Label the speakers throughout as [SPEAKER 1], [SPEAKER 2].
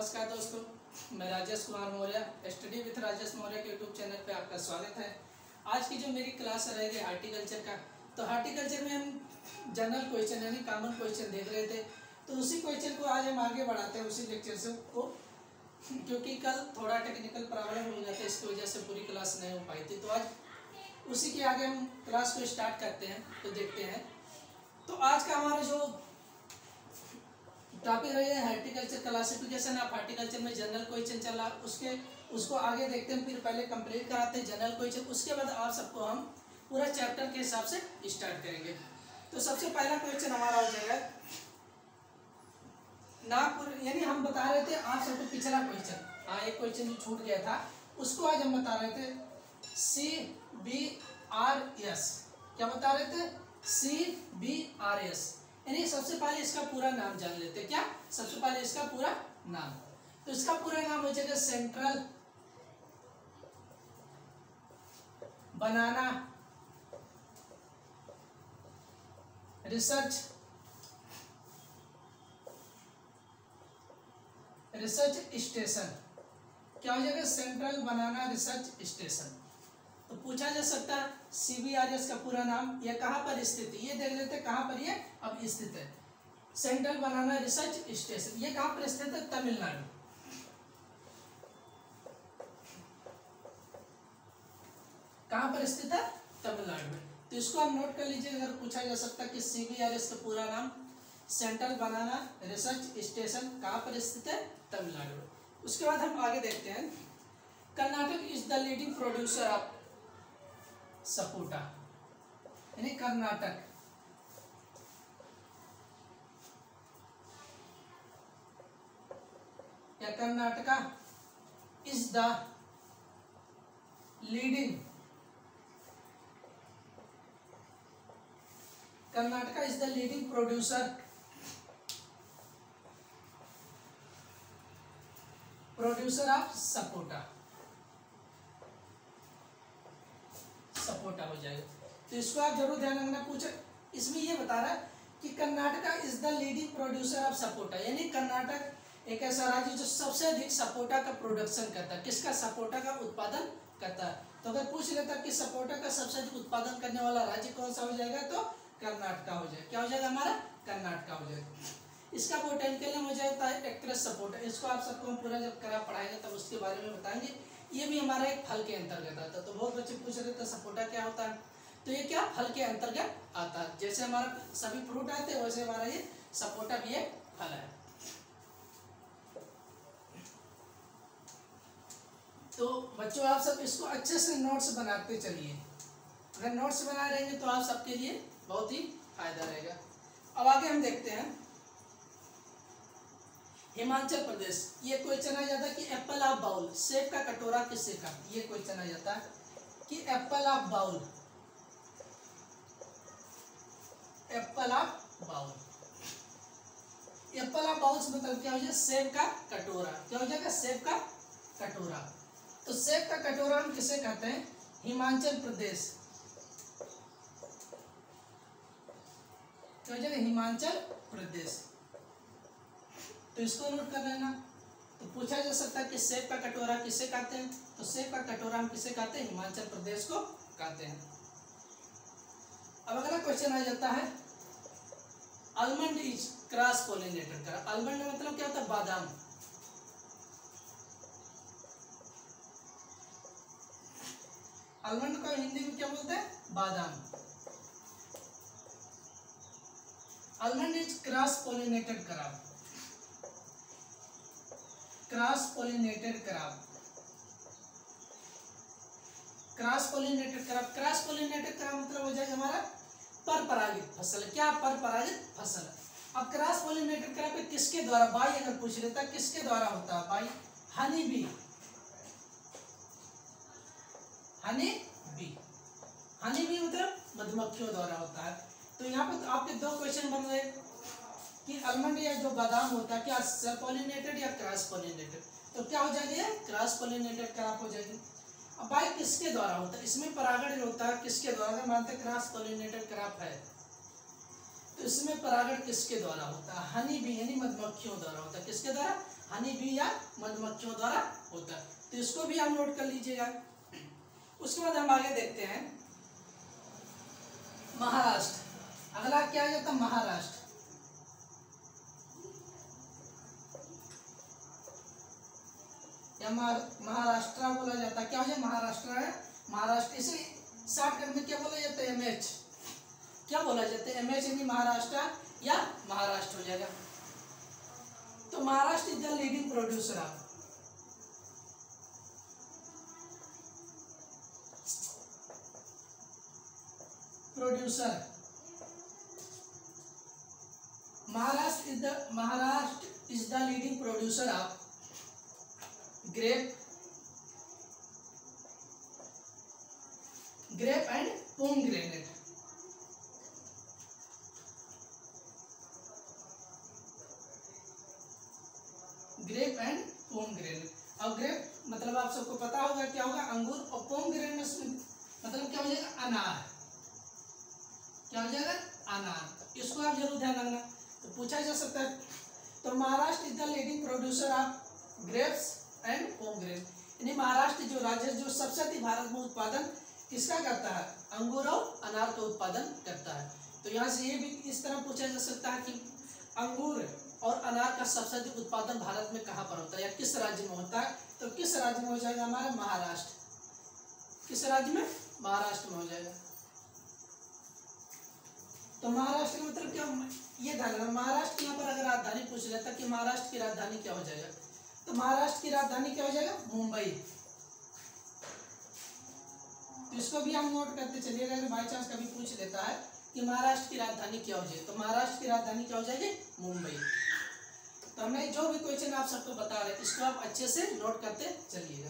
[SPEAKER 1] नमस्कार दोस्तों, मैं राजेश कुमार मौर्य स्टडी विथ राजेश मौर्य के यूट्यूब चैनल पे आपका स्वागत है। आज की जो मेरी क्लास रहेगी हार्टिकल्चर का, तो हार्टिकल्चर में हम जनरल क्वेश्चन यानी कॉमन क्वेश्चन देख रहे थे। तो उसी क्वेश्चन को आज हम आगे बढ़ाते हैं उसी लेक्चर से को, क्योंकि कल थोड़ा टेक्निकल प्रॉब्लम हो गया था, इसकी वजह से पूरी क्लास नहीं हो पाई थी। तो आज उसी के आगे हम क्लास को स्टार्ट करते हैं। तो देखते हैं, तो आज का हमारा जो टॉपिक रहे हैं हार्टिकल्चर क्लासिफिकेशन ऑफ हार्टिकल्चर में जनरल क्वेश्चन चला, उसको आगे देखते हैं। फिर पहले कंप्लीट कराते हैं जनरल क्वेश्चन, उसके बाद आप सबको हम पूरा चैप्टर के हिसाब से स्टार्ट करेंगे। तो सबसे पहला क्वेश्चन हमारा हो जाएगा नागपुर, यानी हम बता रहे थे आप सबको पिछला क्वेश्चन, हाँ एक क्वेश्चन जो छूट गया था उसको आज हम बता रहे थे CBRS। क्या बता रहे थे? CBRS। यानी सबसे पहले इसका पूरा नाम जान लेते हैं। क्या? सबसे पहले इसका पूरा नाम, तो इसका पूरा नाम हो जाएगा सेंट्रल बनाना रिसर्च स्टेशन। क्या हो जाएगा? Central banana research station. तो पूछा जा सकता है CBRS का पूरा नाम, यह कहाँ पर स्थित है, ये देख लेते हैं कहाँ पर ये अब स्थित है। सेंट्रल बनाना रिसर्च स्टेशन ये कहाँ पर स्थित है? तमिलनाडु। कहाँ पर स्थित है? तमिलनाडु में। तो इसको आप नोट कर लीजिए, अगर पूछा जा सकता है कि CBRS का पूरा नाम सेंट्रल बनाना रिसर्च स्टेशन कहाँ पर स्थित है? तमिलनाडु में। उसके बाद हम आगे देखते हैं, Karnataka is the leading producer of sapota. यानी कर्नाटक या Karnataka is the leading, Karnataka is the leading producer of sapota. Sapota हो जाएगा। तो इसको आप जरूर ध्यान रखना। पूछे इसमें ये बता रहा है कि Karnataka is the leading producer of sapota, यानी कर्नाटक एक ऐसा राज्य जो सबसे अधिक सपोटा का प्रोडक्शन करता है। किसका? सपोटा का उत्पादन करता है। तो अगर पूछ लेता कि सपोटा का सबसे अधिक उत्पादन करने वाला राज्य कौन सा हो जाएगा, तो कर्नाटका हो जाएगा। क्या हो जाएगा? हमारा कर्नाटका हो जाएगा। इसका बोटेनिकल नेम हो जाता है एक्ट्रेस सपोटा। इसको आप सबको हम पूरा जब करा पढ़ाएंगे तब उसके बारे में बताएंगे। ये भी हमारा एक फल के अंतर्गत आता है। तो बहुत बच्चे पूछ रहे थे सपोटा क्या होता है, तो ये क्या फल के अंतर्गत आता है। जैसे हमारा सभी फ्रूट आते हैं वैसे हमारा ये सपोटा भी एक फल है। तो बच्चों आप सब इसको अच्छे से नोट्स बनाते चलिए। अगर नोट्स बना रहेंगे तो आप सबके लिए बहुत ही फायदा रहेगा। अब आगे हम देखते हैं हिमाचल प्रदेश। ये क्वेश्चन आ जाता है कि एप्पल ऑफ बाउल, सेब का कटोरा किससे कहा। ये क्वेश्चन आ जाता है कि apple of bowl, apple of bowl, apple of bowl मतलब क्या हो जाएगा? सेब का कटोरा। क्या हो जाएगा? सेब का कटोरा। तो सेब का कटोरा हम किसे कहते हैं? हिमाचल प्रदेश। क्या हो जाएगा? हिमाचल प्रदेश। तो इसको नोट कर लेना। तो पूछा जा सकता है कि सेब का कटोरा किसे कहते हैं, तो सेब का कटोरा हम किसे कहते हैं? हिमाचल प्रदेश को कहते हैं। अब अगला क्वेश्चन आ जाता है आलमंड इज क्रॉस पॉलिनेटेड करा। आलमंड मतलब क्या होता है? बादाम। आलमंड को हिंदी में क्या बोलते हैं? बादाम। आलमंड इज क्रॉस पॉलिनेटेड करा, cross pollinated crop. Cross pollinated crop, cross pollinated crop मतलब हो जाएगा हमारा परपरागित फसल। क्या? परपरागित फसल। अब क्रॉस पॉलिनेटेड क्रॉप किसके द्वारा, बाई अगर पूछ लेता किसके द्वारा होता है? By honey bee. Honey bee, honey bee मतलब मधुमक्खियों द्वारा होता है। तो यहाँ पे तो आपके दो क्वेश्चन बन गए कि आलमंड या जो बादाम होता है क्या सेल्फ पॉलिनेटेड या क्रॉस पॉलिनेटेड। तो क्या हो जाएगी? क्रॉस पॉलिनेटेड क्रॉप हो जाएगी। अब बाई किसके द्वारा होता है? इसमें परागण होता है किसके द्वारा? मानते क्रॉस पॉलिनेटेड क्रॉप है तो इसमें परागण किसके द्वारा होता है? हनी बी यानी मधुमक्खियों द्वारा होता है। किसके द्वारा? हनी बी या मधुमक्खियों द्वारा होता है। तो इसको भी आप नोट कर लीजिएगा। उसके बाद हम आगे देखते हैं महाराष्ट्र। अगला क्या आ जाता है? महाराष्ट्र। या महाराष्ट्र बोला जाता है। क्या हो जाए? महाराष्ट्र है। महाराष्ट्र इसे शॉर्टकट में क्या बोला जाता है? एमएच। क्या बोला जाता है? एमएच यानी महाराष्ट्र या महाराष्ट्र हो जाएगा। तो Maharashtra is the leading producer of Maharashtra is the leading producer of grape and pomegranate. Grape and pomegranate. और ग्रेप मतलब आप सबको पता होगा क्या होगा? अंगूर। और पोमग्रेनेट मतलब क्या हो जाएगा? अनार। क्या हो जाएगा? अनार। इसको आप जरूर ध्यान रखना। तो पूछा जा सकता है। तो Maharashtra is the leading producer of grapes and pomegranate, यानी महाराष्ट्र जो राज्य जो सबसे अधिक भारत में उत्पादन किसका करता है? अंगूर और अनार का उत्पादन करता है। तो यहाँ से ये भी इस तरह पूछा जा सकता है कि अंगूर और अनार का सबसे अधिक उत्पादन भारत में कहाँ पर होता है या किस राज्य में होता है? तो किस राज्य में हो जाएगा? हमारा महाराष्ट्र। किस राज्य में? महाराष्ट्र में हो जाएगा। तो महाराष्ट्र का मतलब क्या? ये ध्यान रखना। महाराष्ट्र यहाँ पर अगर राजधानी पूछ लेता कि महाराष्ट्र की राजधानी क्या हो जाएगा? तो महाराष्ट्र की राजधानी क्या हो जाएगा? मुंबई। तो इसको भी हम नोट करते चलिएगा। अगर बाई चांस कभी पूछ लेता है कि महाराष्ट्र की राजधानी क्या हो जाएगी, तो महाराष्ट्र की राजधानी क्या हो जाएगी? मुंबई। तो हमने जो भी क्वेश्चन आप सबको बता रहे इसको आप अच्छे से नोट करते चलिएगा।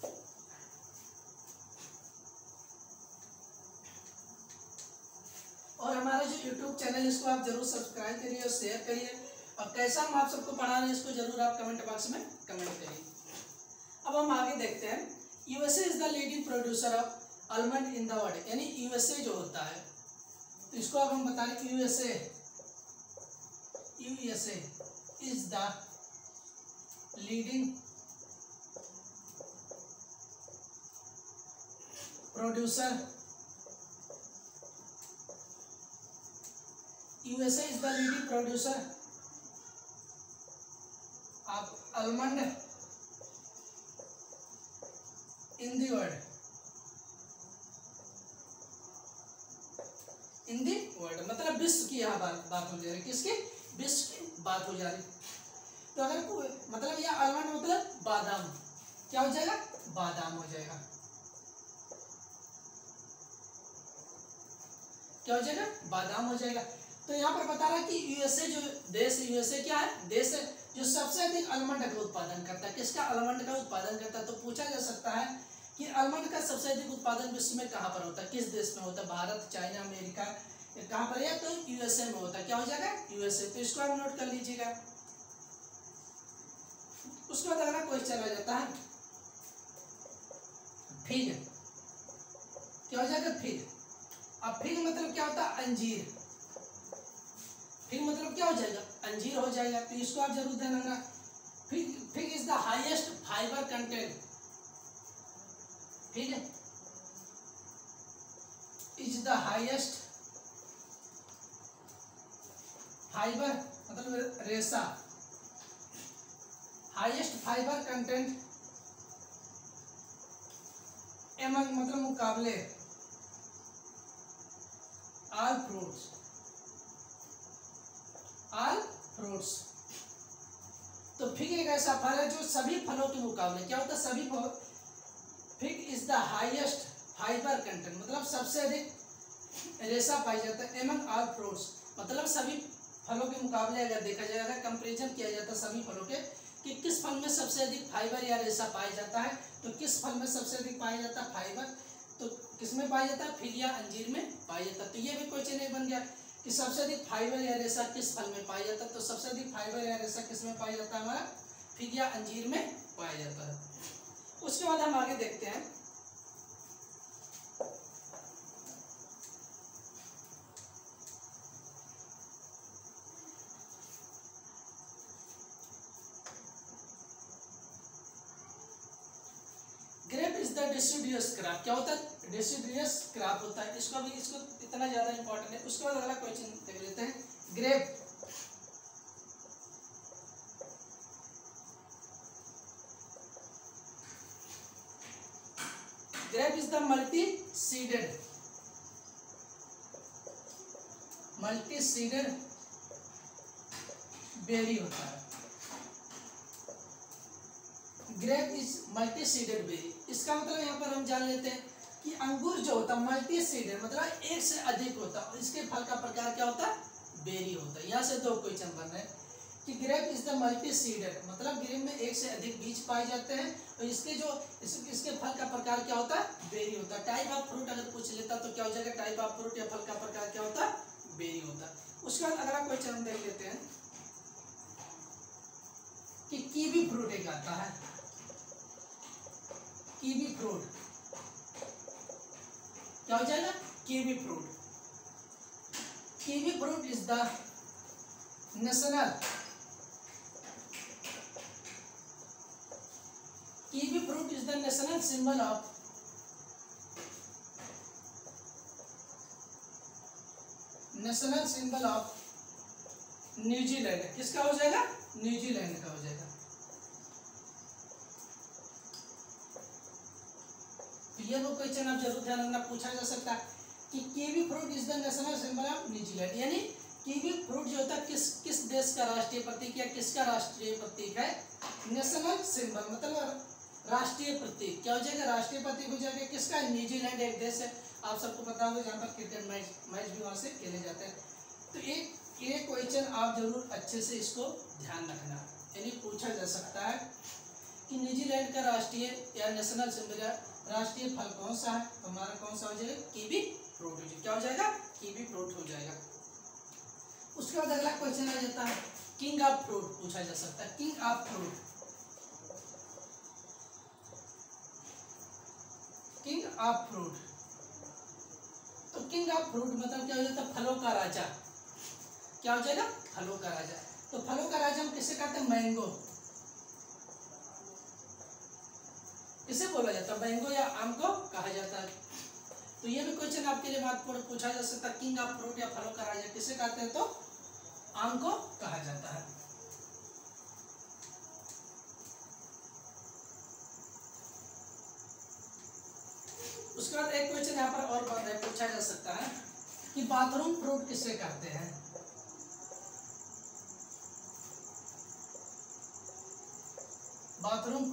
[SPEAKER 1] और हमारा जो YouTube चैनल इसको आप जरूर सब्सक्राइब करिए और शेयर करिए। और कैसा हम आप सबको पढ़ा रहे हैं इसको जरूर आप कमेंट बॉक्स में कमेंट करिए। अब हम आगे देखते हैं। USA is the leading producer of almond in the world, यानी यूएसए जो होता है, तो इसको अब हम बता रहे हैं USA is the leading producer USA is the leading producer of almond in the world. In the world मतलब विश्व की यहाँ बात हो जा रही। किसकी? विश्व की बात हो जा रही। तो अगर मतलब यह आलमंड मतलब बादाम, क्या हो जाएगा? बादाम हो जाएगा। क्या हो जाएगा? बादाम हो जाएगा। तो यहाँ पर बता रहा है कि यूएसए जो देश है, यूएसए क्या है? देश है जो सबसे अधिक आलमंड का उत्पादन करता है। किसका? आलमंड का उत्पादन करता है। तो पूछा जा सकता है कि आलमंड का सबसे अधिक उत्पादन विश्व में कहाँ पर होता है? किस देश में होता है? भारत, चाइना, अमेरिका, कहाँ पर है? तो यूएसए में होता है। क्या हो जाएगा? यूएसए। तो इसको आप नोट कर लीजिएगा। उसके बाद अगला क्वेश्चन आ जाता है फिग। क्या हो जाएगा? फिग। अब फिग मतलब क्या होता है? अंजीर। फिग मतलब क्या हो जाएगा? अंजीर हो जाएगा। तो इसको आप जरूर ध्यान रखना। Fig is the highest fibre content. ठीक है, इज द हाईएस्ट फाइबर मतलब रेशा, हाईएस्ट फाइबर कंटेंट एमंग मतलब मुकाबले ऑल फ्रूट्स। तो फिग एक ऐसा फल है जो सभी फलों के मुकाबले, क्या होता है? सभी फल। Fig is the highest fibre content मतलब सबसे अधिक रेशा पाई जाता है एमंग ऑल फ्रूट्स मतलब सभी फलों के मुकाबले अगर देखा जाए, अगर कंपैरिजन किया जाता है सभी फलों के कि किस फल में सबसे अधिक फाइबर या रेशा पाया जाता है, तो किस फल में सबसे अधिक पाया जाता है फाइबर? तो किस में पाया जाता है? फिग या अंजीर में पाया जाता है। तो ये भी क्वेश्चन एक बन गया कि सबसे अधिक फाइबर या रेशा किस फल में पाया जाता है? तो सबसे अधिक फाइबर या रेशा किस में पाया जाता है? हमारा फिग या अंजीर में पाया जाता है। उसके बाद हम आगे देखते हैं द डिसिडियस क्रॉप, क्या होता है? डिसिडियस क्रॉप होता है। इसको इतना ज्यादा इंपॉर्टेंट है। उसके बाद अगला क्वेश्चन देख लेते हैं। Grape, grape is the multi seeded berry होता है। Grape is multi seeded berry. इसका मतलब यहाँ पर हम जान लेते हैं कि अंगूर जो होता है मल्टी सीडेड मतलब एक से अधिक होता है और इसके फल का प्रकार क्या होता है? बेरी होता है। यहाँ से दो क्वेश्चन बन रहे हैं कि grape is the multi seeded मतलब ग्रेप में एक से अधिक बीज पाए जाते हैं और इसके फल का प्रकार क्या होता है? बेरी होता है। टाइप ऑफ फ्रूट अगर पूछ लेता तो क्या हो जाएगा? टाइप ऑफ फ्रूट या फल का प्रकार क्या होता है? बेरी होता है। उसके बाद अगला क्वेश्चन हम देख लेते हैं कि कीवी फ्रूट एक आता है। कीवी फ्रूट क्या हो जाएगा? Kiwi fruit. Kiwi fruit is the national symbol of New Zealand. किसका हो जाएगा? न्यूजीलैंड का हो जाएगा। तो ये वो क्वेश्चन आप जरूर ध्यान रखना, पूछा जा सकता है कि kiwi fruit is the national symbol of New Zealand, यानी कीवी फ्रूट जो होता है किस देश का राष्ट्रीय प्रतीक या किसका राष्ट्रीय प्रतीक है? नेशनल सिंबल मतलब राष्ट्रीय प्रतीक। क्या हो जाएगा? राष्ट्रीय प्रतीक हो जाएगा किसका? न्यूजीलैंड एक देश है, आप सबको पता होगा, जहाँ पर क्रिकेट मैच भी वहाँ से खेले जाते हैं। तो एक क्वेश्चन आप जरूर अच्छे से इसको ध्यान रखना, यानी पूछा जा सकता है कि न्यूजीलैंड का राष्ट्रीय या नेशनल सिंबल या राष्ट्रीय फल कौन सा है? तो हमारा कौन सा हो जाएगा? कीवी फ्रूट हो जाएगा। क्या हो जाएगा? कीवी फ्रूट हो जाएगा। उसके बाद अगला क्वेश्चन आ जाता है किंग ऑफ फ्रूट, पूछा जा सकता है king of fruit. King of fruit, तो किंग ऑफ फ्रूट मतलब क्या हो जाता है? फलों का राजा। क्या हो जाएगा? फलों का राजा। तो फलों का राजा हम किसे कहते हैं? मैंगो। किसे बोला जाता है? मैंगो या आम को कहा जाता है। तो ये भी क्वेश्चन आपके लिए महत्वपूर्ण पूछा जा सकता है, किंग ऑफ फ्रूट या फलों का राजा किसे कहते हैं? तो आम को कहा जाता है। उसके बाद एक क्वेश्चन यहाँ पर और पूछा जा सकता है कि बाथरूम फ्रूट किसे कहते हैं? बाथरूम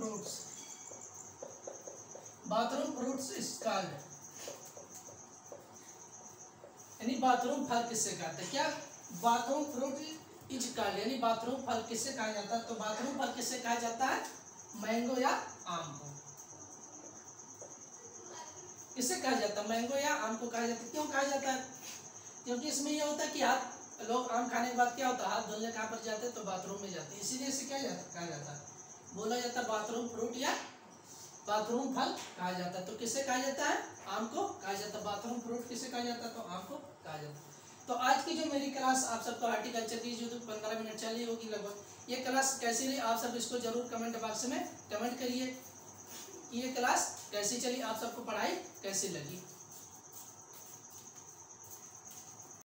[SPEAKER 1] फ्रूट्स इज कॉल्ड, यानी बाथरूम फल किससे कहते हैं? क्या? बाथरूम फ्रूट इज कॉल्ड यानी बाथरूम फल किससे कहा जाता है? तो बाथरूम फल किससे कहा जाता है? मैंगो या आम को। किससे कहा जाता है? मैंगो या आम को कहा जाता है। क्यों कहा जाता है? क्योंकि इसमें यह होता है कि लोग आम खाने के बाद क्या होता है? हाथ धुलने कहाँ पर जाते हैं? तो बाथरूम में जाते हैं, इसीलिए इसे क्या कहा जाता है? बोला जाता है बाथरूम फ्रूट या बाथरूम फल कहा जाता है। तो किसे कहा जाता है? आम को कहा जाता है। बाथरूम फ्रूट किसे कहा जाता है? तो आम को कहा जाता है। तो आज की जो मेरी क्लास आप सबको हॉर्टिकल्चर की जो 15 मिनट चली होगी लगभग, ये क्लास कैसी रही आप सब इसको जरूर कमेंट बॉक्स में कमेंट करिए। ये क्लास कैसी चली, आप सबको पढ़ाई कैसी लगी।